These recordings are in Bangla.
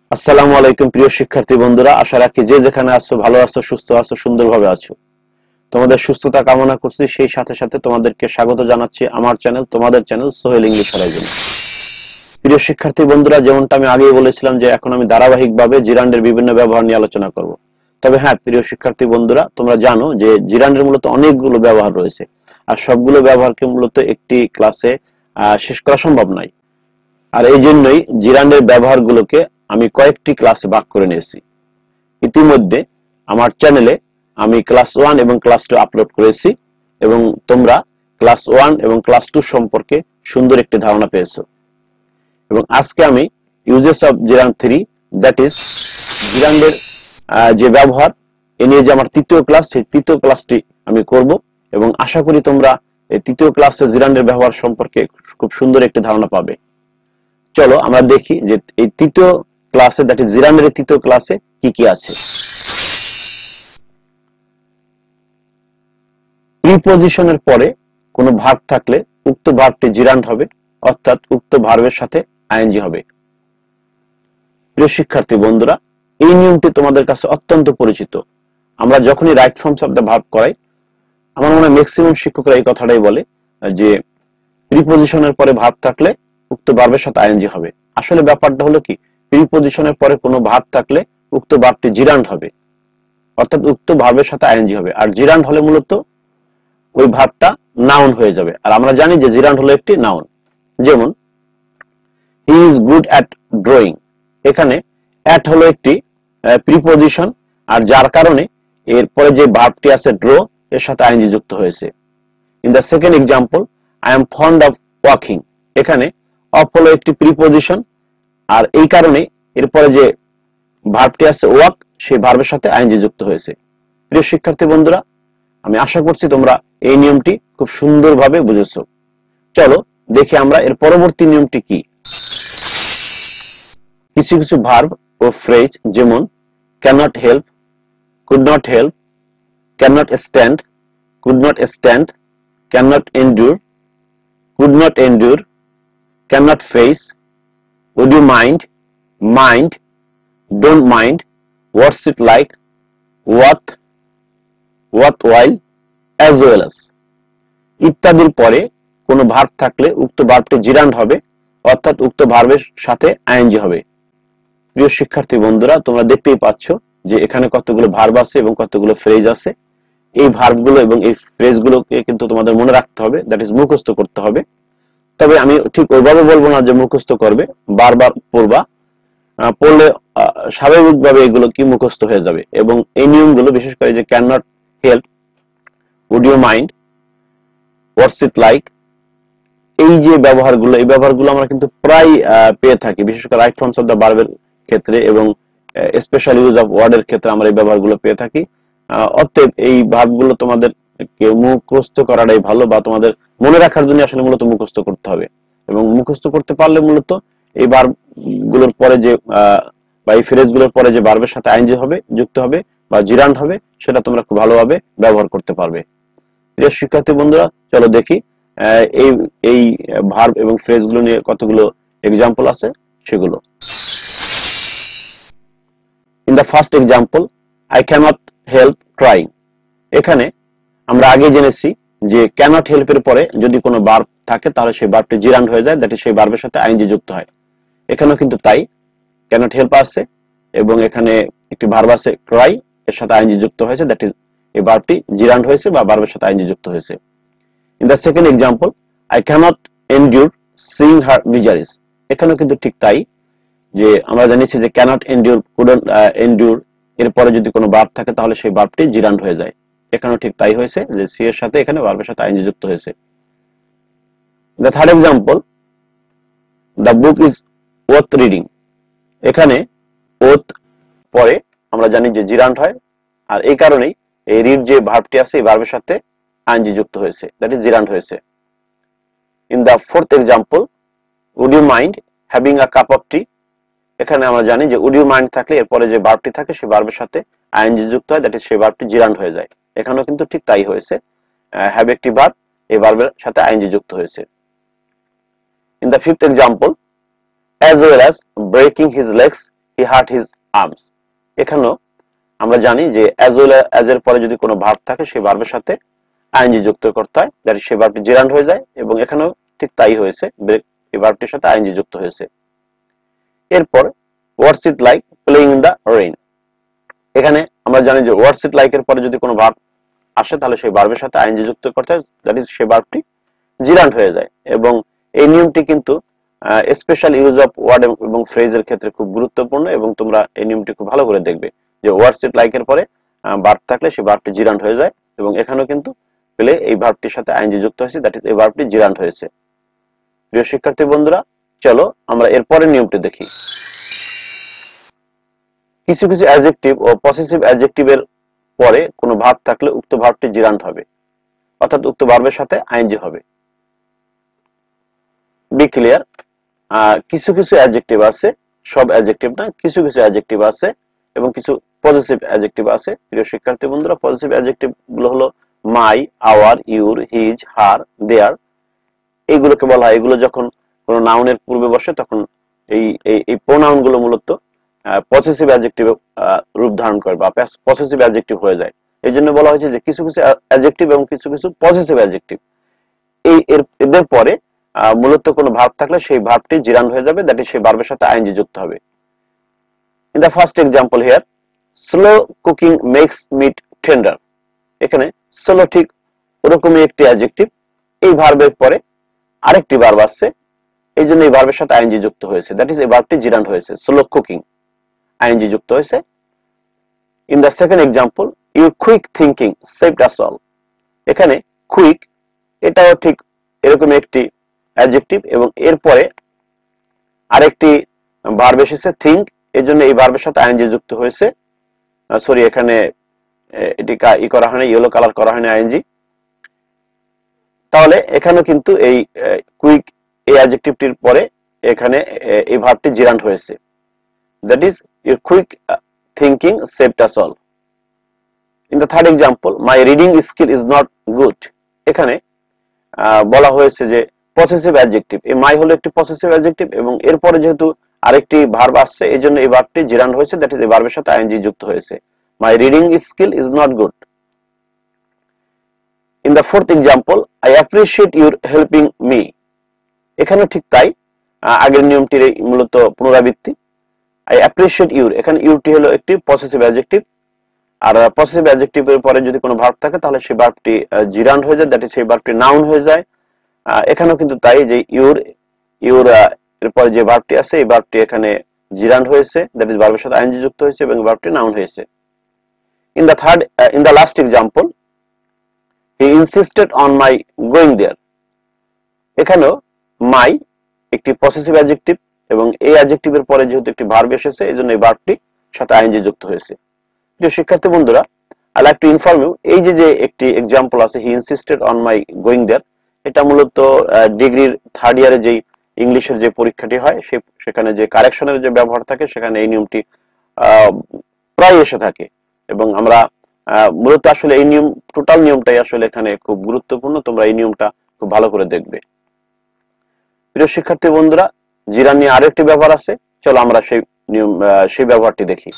আসসালামু আলাইকুম প্রিয় শিক্ষার্থী বন্ধুরা, আশা রাখি যে যেখানে আছো ভালো আছো, সুস্থ আছো, সুন্দরভাবে আছো। তোমাদের সুস্থতা কামনা করছি, সেই সাথে সাথে তোমাদেরকে স্বাগত জানাচ্ছি আমার চ্যানেল, তোমাদের চ্যানেল সোহেল ইংলিশ হরাইজনে। প্রিয় শিক্ষার্থী বন্ধুরা, যেমনটা আমি আগেই বলেছিলাম যে এখন আমি ধারাবাহিকভাবে জিরান্ডের বিভিন্ন ব্যবহার নিয়ে আলোচনা করব। তবে হ্যাঁ প্রিয় শিক্ষার্থী বন্ধুরা, তোমরা জানো যে জিরান্ডের মূলত অনেকগুলো ব্যবহার রয়েছে, আর সবগুলো ব্যবহারকে মূলত একটি ক্লাসে শেষ করা সম্ভব নয়। আর এই জন্যই জিরান্ডের ব্যবহারগুলোকে আমি কয়েকটি ক্লাসে ভাগ করে নিয়েছি। ইতিমধ্যে আমার চ্যানেলে আমি ক্লাস 1 এবং ক্লাস 2 আপলোড করেছি এবং তোমরা ক্লাস 1 এবং ক্লাস 2 সম্পর্কে সুন্দর একটি ধারণা পেয়েছো। এবং আজকে আমি uses of gerund 3, that is জিরান্ডের যে ব্যবহার, এ নিয়ে যে আমার তৃতীয় ক্লাস, সেই তৃতীয় ক্লাসটি আমি করব এবং আশা করি তোমরা এই তৃতীয় ক্লাসে জিরান্ডের ব্যবহার সম্পর্কে খুব সুন্দর একটি ধারণা পাবে। চলো আমরা দেখি যে এই তৃতীয় ক্লাসে, দ্যাট ইজ জিরান্ডের তৃতীয় ক্লাসে কি কি আছে। প্রিপজিশনের পরে কোনো ভার্ব থাকলে উক্ত ভার্বটি জিরান্ড হবে, অর্থাৎ উক্ত ভার্বের সাথে আইএনজি হবে। প্রিয় শিক্ষার্থী বন্ধুরা, এই নিয়মটি তোমাদের কাছে অত্যন্ত পরিচিত। আমরা যখনই right forms of the verb করাই, আমার মনে হয় ম্যাক্সিমাম শিক্ষকরা এই কথাটাই বলে যে প্রিপজিশনের পরে ভার্ব থাকলে উক্ত ভার্বের সাথে আইএনজি হবে। আসলে ব্যাপারটা হলো কি, প্রিপজিশনের পরে কোনো ভার্ব থাকলে উক্ত ভার্বটি জিরান্ড হবে, অর্থাৎ উক্ত ভার্বের সাথে আইএনজি হবে। আর জিরান্ড হলে মূলত ওই ভার্বটা নাউন হয়ে যাবে। আর আমরা জানি যে জিরান্ড হলো একটি নাউন। যেমন he is good at drawing, এখানে অ্যাট হলো একটি প্রিপজিশন, আর যার কারণে এরপরে যে ভার্বটি আছে ড্র, এর সাথে আইএনজি যুক্ত হয়েছে। In the second example, I am fond of walking, এখানে অফ হলো একটি প্রিপজিশন, আর এই কারণে এরপরে যে ভার্বটি আছে ওয়াক, সেই ভার্বের সাথে আইএনজি যুক্ত হয়েছে। প্রিয় শিক্ষার্থী বন্ধুরা, আমি আশা করছি তোমরা এই নিয়মটি খুব সুন্দরভাবে বুঝেছো। চলো দেখি আমরা এর পরবর্তী নিয়মটি কি। কিছু কিছু ভার্ব ও ফ্রেজ, যেমন cannot help, could not help, cannot stand, could not stand, cannot endure, could not endure, cannot face, would you mind, mind, don't mind, what's it like, what, while, as well as ইত্যাদির পরে কোনো ভার্ব থাকলে উক্ত ভার্বটি জিরান্ড হবে, অর্থাৎ উক্ত ভার্বের সাথে আইএনজি হবে। প্রিয় শিক্ষার্থী বন্ধুরা, তোমরা দেখতেই পাচ্ছ যে এখানে কতগুলো ভার্ব আছে এবং কতগুলো ফ্রেজ আছে। এই ভার্বগুলো এবং এই ফ্রেজগুলোকে কিন্তু তোমাদের মনে রাখতে হবে, দ্যাট ইজ মুখস্থ করতে হবে। তবে আমি ঠিক ওইভাবে বলবো না যে মুখস্থ করবে, বারবার পড়বা, পড়লে স্বাভাবিকভাবে এগুলো কি মুখস্থ হয়ে যাবে। এবং এই নিয়মগুলো বিশেষ করে যে can not help, would you mind, what's it like, এই যে ব্যবহারগুলো, এই ব্যবহারগুলো আমরা কিন্তু প্রায় পেয়ে থাকি, বিশেষ করে রাইট ফর্মস অফ দ্য ভার্বের ক্ষেত্রে এবং স্পেশাল ইউজ অফ ওয়ার্ডের ক্ষেত্রে আমরা এই ব্যবহারগুলো পেয়ে থাকি। অতএব এই ভার্বগুলো তোমাদের মুখস্থ করাটাই ভালো, বা তোমাদের মনে রাখার জন্য আসলে মূলত মুখস্থ করতে হবে। এবং মুখস্থ করতে পারলে মূলত এই ভার্বগুলোর পরে যে বা এই ফ্রেজগুলোর পরে যে ভার্বের সাথে আইএনজি হবে, যুক্ত হবে বা জিরান্ড হবে, সেটা তোমরা খুব ভালোভাবে ব্যবহার করতে পারবে। প্রিয় শিক্ষার্থী বন্ধুরা, চলো দেখি এই এই ভার্ব এবং ফ্রেজগুলো নিয়ে কতগুলো এক্সাম্পল আছে সেগুলো। In the first example, I cannot help crying, এখানে আমরা আগে জেনেছি যে ক্যানট হেল্পের পরে যদি কোনো ভার্ব থাকে তাহলে সেই ভার্বটি জিরান্ড হয়ে যায়, দ্যাট ইজ সেই ভার্বের সাথে আইএনজি যুক্ত হয়। এখানেও কিন্তু তাই, ক্যানট হেল্প আছে এবং এখানে একটি ভার্ব আছে ক্রাই, এর সাথে আইএনজি যুক্ত হয়েছে, দ্যাট ইজ এই ভার্বটি জিরান্ড হয়েছে বা ভার্বের সাথে আইএনজি যুক্ত হয়েছে। In the second example, I cannot endure seeing her miseries, এখানেও কিন্তু ঠিক তাই, যে আমরা জানিছি যে ক্যানট এন্ডিউর, কুডন্ট এন্ডিউর, এরপরে যদি কোনো ভার্ব থাকে তাহলে সেই ভার্বটি জিরান্ড হয়ে যায়। এখানেও ঠিক তাই হয়েছে, যে সি এর সাথে এখানে ভার্বের সাথে আইএনজি যুক্ত হয়েছে। The third example, the book is worth reading, এখানে ওথ পরে আমরা জানি যে জিরান্ড হয়, আর এই কারণেই এই রিড যে ভার্বটি আছে এই ভার্বের সাথে আইএনজি যুক্ত হয়েছে, দ্যাট ইজ জিরান্ড হয়েছে। In the fourth example, would you mind having a cup of tea, এখানে আমরা জানি যে উড ইউ মাইন্ড থাকলে এরপরে যে ভার্বটি থাকে সেই ভার্বের সাথে আইএনজি যুক্ত হয়, দ্যাট ইজ সেই ভার্বটি জিরান্ড হয়ে যায়। এখানেও কিন্তু ঠিক তাই হয়েছে, হ্যাভ একটি ভার্ব, এই ভার্বের সাথে আইএনজি যুক্ত হয়েছে। In the fifth example, as well as breaking his legs, he hurt his arms. এখানেও আমরা জানি যে অ্যাজ ওয়েল অ্যাজ এর পরে যদি কোনো ভার্ব থাকে সেই ভার্বের সাথে আইএনজি যুক্ত করতে হয়, দ্যাট ইজ সেই ভার্বটি জেরান্ড হয়ে যায়, এবং এখানেও ঠিক তাই হয়েছে, এই ভার্বটির সাথে আইএনজি যুক্ত হয়েছে। এরপর what's it like playing in the rain. এখানে আমরা জানি যে হোয়াটস ইট লাইক এর পরে যদি কোনো ভার্ব আসে তাহলে সেই ভার্বের সাথে আইএনজি যুক্ত করতে হয়, দ্যাট ইজ সেই ভার্বটি জিরান্ড হয়ে যায়। এবং এই নিয়মটি কিন্তু স্পেশাল ইউজ অফ ওয়ার্ড এবং ফ্রেজের ক্ষেত্রে খুব গুরুত্বপূর্ণ, এবং তোমরা এই নিয়মটি খুব ভালো করে দেখবে যে হোয়াটস ইট লাইক এর পরে ভার্ব থাকলে সেই ভার্বটি জিরান্ড হয়ে যায়, এবং এখানেও কিন্তু পেলে এই ভার্বটির সাথে আইএনজি যুক্ত হয়েছে, দ্যাট ইজ এই ভার্বটি জিরান্ড হয়েছে। প্রিয় শিক্ষার্থী বন্ধুরা, চলো আমরা এর পরের নিয়মটি দেখি। কিছু কিছু অ্যাডজেক্টিভ ও পসেসিভ অ্যাডজেক্টিভের পরে কোনো ভার্ব থাকলে উক্ত ভার্বটি জিরান্ড হবে, অর্থাৎ উক্ত ভার্বের সাথে আইএনজি হবে। Be clear. কিছু কিছু অ্যাডজেক্টিভ আছে, সব অ্যাডজেক্টিভ না, কিছু কিছু অ্যাডজেক্টিভ আছে এবং কিছু পজিটিভ অ্যাডজেক্টিভ আছে। প্রিয় শিক্ষার্থী বন্ধুরা, পজিটিভ অ্যাডজেক্টিভ গুলো হলো my, our, your, his, her, their. এইগুলোকে বলা হয়, এগুলো যখন কোনো নাউনের পূর্বে বসে তখন এই এই প্রোনাউন গুলো মূলত পজিটিভ অ্যাডজেক্টিভ রূপ ধারণ করে বা পজিটিভ অ্যাডজেক্টিভ হয়ে যায়। এই জন্য বলা হয়েছে যে কিছু কিছু অ্যাডজেক্টিভ এবং কিছু কিছু পজিটিভ অ্যাডজেক্টিভ, এদের পরে মূলত কোনো ভার্ব থাকলে সেই ভার্বটি জিরান্ড হয়ে যাবে, দ্যাট ইজ সেই ভার্বের সাথে আইএনজি যুক্ত হবে। In the first example here, slow cooking makes meat tender. এখানে স্লো ঠিক ওরকমই একটি অ্যাডজেক্টিভ, এই ভার্বের পরে আরেকটি ভার্ব আসছে, এই জন্য এই ভার্বের সাথে আইএনজি যুক্ত হয়েছে, দ্যাট ইজ এই ভার্বটি জিরান্ড হয়েছে, স্লো কুকিং, আইএনজি যুক্ত হয়েছে। In the second example, your quick thinking saved us all. এখানে কুইক এটাও ঠিক এরকম একটি অ্যাডজেক্টিভ, এবং এরপরে আরেকটি ভার্ব এসেছে থিঙ্ক, এর জন্য এই ভার্বের সাথে আইএনজি যুক্ত হয়েছে। সরি, এখানে এটি করা হয়নি, ইয়েলো কালার করা হয়নি আইএনজি। তাহলে এখানেও কিন্তু এই কুইক এই অ্যাডজেক্টিভটির পরে এখানে এই ভার্বটি জিরান্ড হয়েছে, that is your quick thinking saved us all. In the third example, my reading skill is not good. এখানে বলা হয়েছে যে পসেসিভ অ্যাডজেক্টিভ, এই মাই হলো একটি পসেসিভ অ্যাডজেক্টিভ, এবং এরপরে যেহেতু আরেকটি ভার্ব আসছে এই জন্য এই ভার্বটি জিরান্ড হয়েছে, দ্যাট ইজ এই ভার্বের সাথে আইএনজি যুক্ত হয়েছে, my reading skill is not good. In the fourth example, I appreciate your helping me. এখানে ঠিক তাই, আগের নিয়মটির মূলত পুনরাবৃত্তি। আই অ্যাপ্রিশিয়েট ইউর, এখানে ইউরটি হলো একটি পসেসিভ অ্যাডজেক্টিভ, আর পসেসিভ অ্যাডজেক্টিভের পরে যদি কোনো ভার্ব থাকে তাহলে সেই ভার্বটি জিরান্ড হয়ে যায়, দ্যাট ইজ সেই ভার্বটি নাউন হয়ে যায়। এখানেও কিন্তু তাই, যে ইউর এরপরে যে ভার্বটি আছে এই ভার্বটি এখানে জিরান্ড হয়েছে, দ্যাট ইজ ভার্বের সাথে আইএনজি যুক্ত হয়েছে এবং ভার্বটি নাউন হয়েছে। In the last example, he insisted on my going there. এখানেও মাই একটি পসেসিভ অ্যাডজেক্টিভ, এবং এই অ্যাডজেক্টিভের পরে যেহেতু একটি ভার্ব এসেছে এই জন্য এই ভার্বটি সাথে আইএনজি যুক্ত হয়েছে। প্রিয় শিক্ষার্থী বন্ধুরা, I like to inform you, এই যে একটি এক্সাম্পল আছে he insisted on my going there, এটা মূলত ডিগ্রির থার্ড ইয়ারে যেই ইংলিশের যে পরীক্ষাটি হয় সেখানে যে কারেকশনের যে ব্যবহার থাকে সেখানে এই নিয়মটি প্রায় এসে থাকে, এবং আমরা মূলত আসলে এই নিয়ম, টোটাল নিয়মটাই আসলে এখানে খুব গুরুত্বপূর্ণ, তোমরা এই নিয়মটা খুব ভালো করে দেখবে। প্রিয় শিক্ষার্থী বন্ধুরা, জিরান নিয়ে আরো একটি ব্যবহার আছে, চলো আমরা সেই ব্যবহারটি দেখি।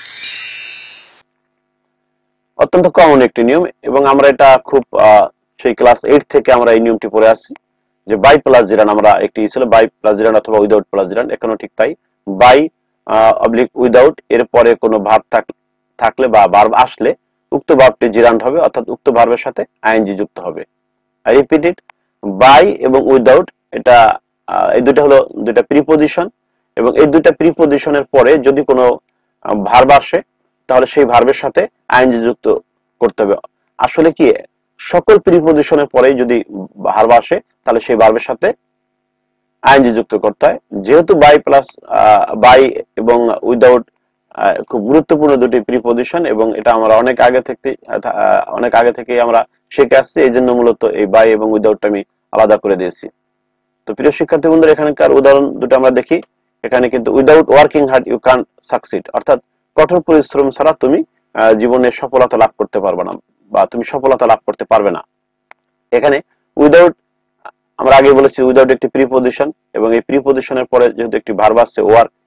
অত্যন্ত কমন একটি নিয়ম, এবং আমরা এটা খুব সেই ক্লাস 8 থেকে আমরা এই নিয়মটি পড়ে আসছি, যে বাই প্লাস জিরান, আমরা একটি ছিল বাই প্লাস জিরান অথবা উইদাউট প্লাস জিরান, এখানেও ঠিক তাই, বাই অবলিক উইদাউট এর পরে কোনো ভার্ব থাকলে বা ভার্ব আসলে উক্ত ভার্বটি জিরান্ড হবে, অর্থাৎ উক্ত ভার্বের সাথে আইএনজি যুক্ত হবে। আই রিপিট ইট, বাই এবং উইদাউট, এটা এই দুটো হলো দুইটা প্রিপজিশন, এবং এই দুইটা প্রিপজিশনের পরে যদি কোনো ভার্ব আসে তাহলে সেই ভার্বের সাথে আইএনজি যুক্ত করতে হবে। আসলে কি, সকল প্রিপজিশনের পরে যদি ভার্ব আসে তাহলে সেই ভার্বের সাথে আইএনজি যুক্ত করতে হয়। যেহেতু বাই প্লাস বাই এবং উইদাউট খুব গুরুত্বপূর্ণ দুটি প্রিপজিশন, এবং এটা আমরা অনেক আগে থেকে আমরা শিখে আসছি, এই জন্য মূলত এই বাই এবং উইদাউটটা আমি আলাদা করে দিয়েছি। তো প্রিয় শিক্ষার্থী বন্ধুরা, এখানকার উদাহরণ দুটো আমরা দেখি। এখানে কিন্তু without working hard you can't succeed, অর্থাৎ কঠোর পরিশ্রম ছাড়া তুমি জীবনে সফলতা লাভ করতে পারবে না, বা তুমি সফলতা লাভ করতে পারবে না। এখানে উইদাউট, আমরা আগে বলেছি উইদাউট একটি প্রিপজিশন, এবং এই প্রিপজিশনের পরে যেহেতু একটি ভার্ব আসছে ওয়ার্ক,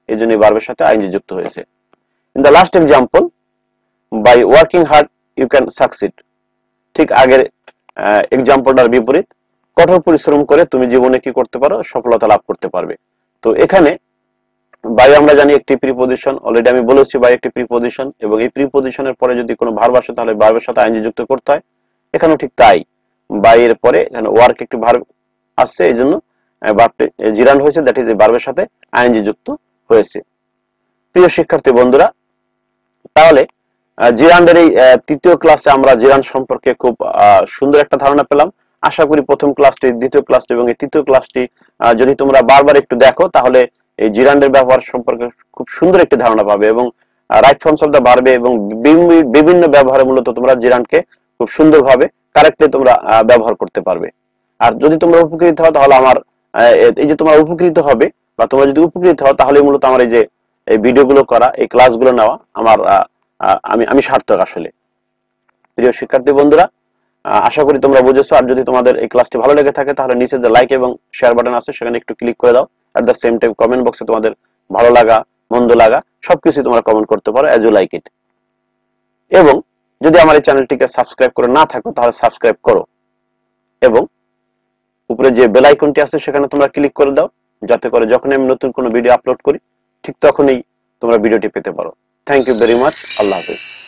এই জন্য ভার্বের সাথে আইএনজি যুক্ত হয়েছে। In the last example, by working hard you can succeed. ঠিক আগের এক্সাম্পলটার বিপরীত, কঠোর পরিশ্রম করে তুমি জীবনে কি করতে পারো, সফলতা লাভ করতে পারবে। তো এখানে বাই আমরা জানি একটি প্রিপজিশন, অলরেডি আমি বলেছি বাই একটি প্রিপজিশন, এবং এই প্রিপজিশনের পরে যদি কোনো ভার্ব আসে তাহলে ভার্বের সাথে আইএনজি যুক্ত করতে হয়। এখানেও ঠিক তাই, বাই এর পরে এখানে ওয়ার্ক একটি ভার্ব আসছে, এই জন্য ভার্বটি জিরান্ড হয়েছে, দ্যাট ইজ ভার্বের সাথে আইএনজি যুক্ত হয়েছে। প্রিয় শিক্ষার্থী বন্ধুরা, তাহলে জিরান্ডের এই তৃতীয় ক্লাসে আমরা জিরান্ড সম্পর্কে খুব সুন্দর একটা ধারণা পেলাম। আশা করি প্রথম ক্লাসটি, দ্বিতীয় ক্লাসটি এবং এই তৃতীয় ক্লাসটি যদি তোমরা বারবার একটু দেখো তাহলে এই জিরান্ডের ব্যবহার সম্পর্কে খুব সুন্দর একটি ধারণা পাবে, এবং রাইট ফর্মস অফ দ্য ভার্বে এবং বিভিন্ন ব্যবহারে মূলত তোমরা জিরান্ডকে খুব সুন্দরভাবে কারেক্টলি তোমরা ব্যবহার করতে পারবে। আর যদি তোমরা উপকৃত হও তাহলে আমার এই যে তোমরা উপকৃত হবে, বা তোমরা যদি উপকৃত হও তাহলে মূলত আমার এই যে এই ভিডিওগুলো করা, এই ক্লাসগুলো নেওয়া আমার আমি সার্থক আসলে। প্রিয় শিক্ষার্থী বন্ধুরা, আশা করি তোমরা বুঝেছো। আর যদি তোমাদের এই ক্লাসটি ভালো লেগে থাকে তাহলে নিচে যে লাইক এবং শেয়ার বাটন আছে সেখানে একটু ক্লিক করে দাও। At the same time comment বক্সে তোমাদের ভালো লাগা মন্দ লাগা সবকিছু তোমরা কমেন্ট করতে পারো অ্যাজ ইউ লাইক ইট। এবং যদি আমার এই চ্যানেলটিকে সাবস্ক্রাইব করে না থাকো তাহলে সাবস্ক্রাইব করো, এবং উপরে যে বেল আইকনটি আছে সেখানে তোমরা ক্লিক করে দাও, যাতে করে যখনই আমি নতুন কোনো ভিডিও আপলোড করি ঠিক তখনই তোমরা ভিডিওটি পেতে পারো। Thank you very much. আল্লাহ হাফেজ।